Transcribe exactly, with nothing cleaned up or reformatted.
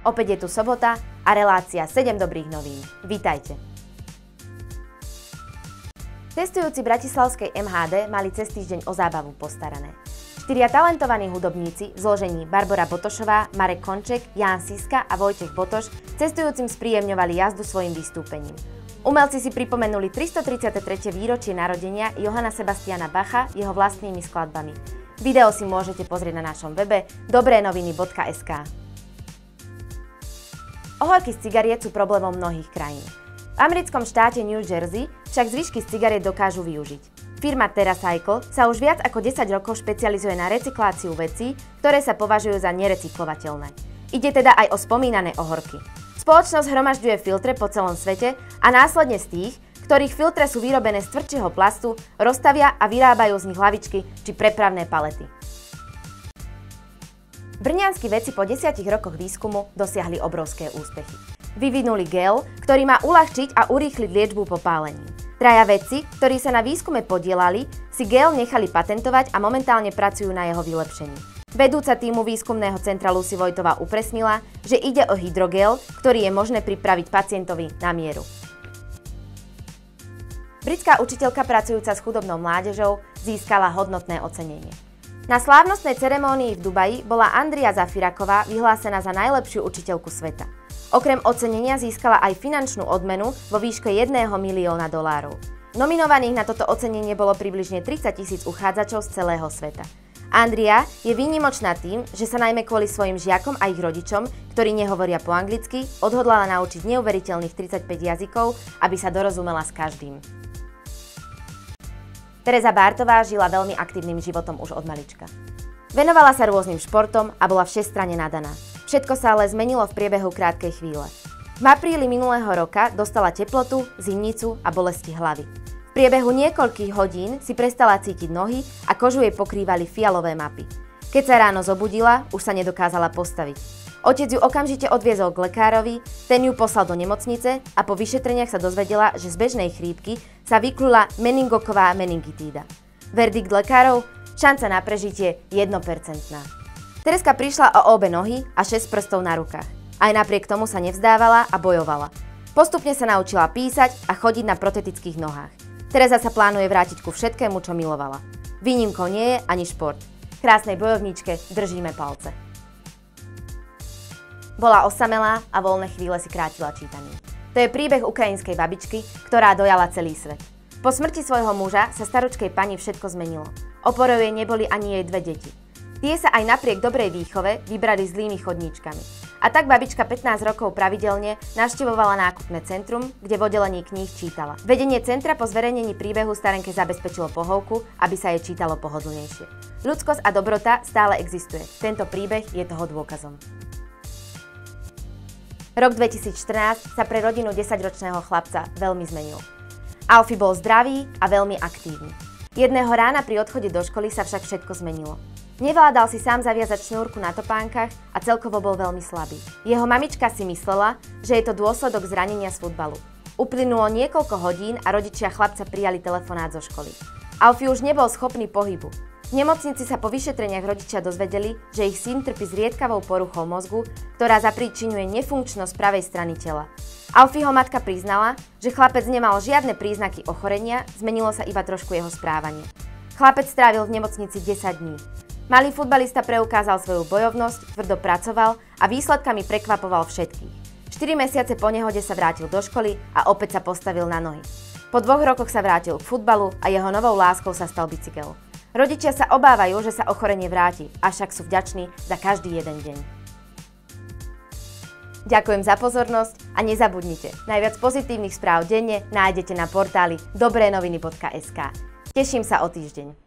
Opäť je tu sobota a relácia sedem dobrých novín. Vítajte. Cestujúci bratislavskej em há dé mali cez týždeň o zábavu postarané. Štyria talentovaní hudobníci v zložení Barbora Botošová, Marek Konček, Ján Siska a Vojtech Botoš cestujúcim spríjemňovali jazdu svojim vystúpením. Umelci si pripomenuli tristotridsiate tretie výročie narodenia Johanna Sebastiana Bacha jeho vlastnými skladbami. Video si môžete pozrieť na našom webe dobrenoviny bodka es ká. Ohorky z cigariet sú problémom mnohých krajín. V americkom štáte New Jersey však zvyšky z cigariet dokážu využiť. Firma TerraCycle sa už viac ako desať rokov špecializuje na recykláciu vecí, ktoré sa považujú za nerecyklovateľné. Ide teda aj o spomínané ohorky. Spoločnosť hromažďuje filtre po celom svete a následne z tých, ktorých filtre sú vyrobené z tvrdšieho plastu, rozstavia a vyrábajú z nich hlavičky či prepravné palety. Brňanskí vedci po desiatich rokoch výskumu dosiahli obrovské úspechy. Vyvinuli gel, ktorý má uľahčiť a urýchliť liečbu popálení. Traja vedci, ktorí sa na výskume podielali, si gel nechali patentovať a momentálne pracujú na jeho vylepšení. Vedúca tímu výskumného centra Lucy Vojtová upresnila, že ide o hydrogel, ktorý je možné pripraviť pacientovi na mieru. Britská učiteľka pracujúca s chudobnou mládežou získala hodnotné ocenenie. Na slávnostnej ceremónii v Dubaji bola Andria Zafiraková vyhlásená za najlepšiu učiteľku sveta. Okrem ocenenia získala aj finančnú odmenu vo výške jedného milióna dolárov. Nominovaných na toto ocenenie bolo približne tridsaťtisíc uchádzačov z celého sveta. Andria je výnimočná tým, že sa najmä kvôli svojim žiakom a ich rodičom, ktorí nehovoria po anglicky, odhodlala naučiť neuveriteľných tridsaťpäť jazykov, aby sa dorozumela s každým. Tereza Bártová žila veľmi aktívnym životom už od malička. Venovala sa rôznym športom a bola všestranne nadaná. Všetko sa ale zmenilo v priebehu krátkej chvíle. V apríli minulého roka dostala teplotu, zimnicu a bolesti hlavy. V priebehu niekoľkých hodín si prestala cítiť nohy a kožu jej pokrývali fialové mapy. Keď sa ráno zobudila, už sa nedokázala postaviť. Otec ju okamžite odviezol k lekárovi, ten ju poslal do nemocnice a po vyšetreniach sa dozvedela, že z bežnej chrípky sa vyklula meningoková meningitída. Verdikt lekárov? Šanca na prežitie jedno percento. Tereska prišla o obe nohy a šesť prstov na rukách. Aj napriek tomu sa nevzdávala a bojovala. Postupne sa naučila písať a chodiť na protetických nohách. Tereza sa plánuje vrátiť ku všetkému, čo milovala. Výnimkou nie je ani šport. Krásnej bojovníčke držíme palce. Bola osamelá a voľné chvíle si krátila čítaním. To je príbeh ukrajinskej babičky, ktorá dojala celý svet. Po smrti svojho muža sa staručkej pani všetko zmenilo. Oporou jej neboli ani jej dve deti. Tie sa aj napriek dobrej výchove vybrali zlými chodníčkami. A tak babička pätnásť rokov pravidelne navštevovala nákupné centrum, kde v oddelení kníh čítala. Vedenie centra po zverejnení príbehu starenke zabezpečilo pohovku, aby sa jej čítalo pohodlnejšie. Ľudskosť a dobrota stále existuje. Tento príbeh je toho dôkazom. Rok dvetisícštrnásť sa pre rodinu desaťročného chlapca veľmi zmenil. Alfie bol zdravý a veľmi aktívny. Jedného rána pri odchode do školy sa však všetko zmenilo. Nevládal si sám zaviazať šnúrku na topánkach a celkovo bol veľmi slabý. Jeho mamička si myslela, že je to dôsledok zranenia z futbalu. Uplynulo niekoľko hodín a rodičia chlapca prijali telefonát zo školy. Alfie už nebol schopný pohybu. V nemocnici sa po vyšetreniach rodičia dozvedeli, že ich syn trpí zriedkavou poruchou mozgu, ktorá zapríčinuje nefunkčnosť pravej strany tela. Alfieho matka priznala, že chlapec nemal žiadne príznaky ochorenia, zmenilo sa iba trošku jeho správanie. Chlapec strávil v nemocnici desať dní. Malý futbalista preukázal svoju bojovnosť, tvrdo pracoval a výsledkami prekvapoval všetkých. štyri mesiace po nehode sa vrátil do školy a opäť sa postavil na nohy. Po dvoch rokoch sa vrátil k futbalu a jeho novou láskou sa stal bicykel. Rodičia sa obávajú, že sa ochorenie vráti, avšak sú vďační za každý jeden deň. Ďakujem za pozornosť a nezabudnite, najviac pozitívnych správ denne nájdete na portáli dobrenoviny bodka es ká. Teším sa o týždeň.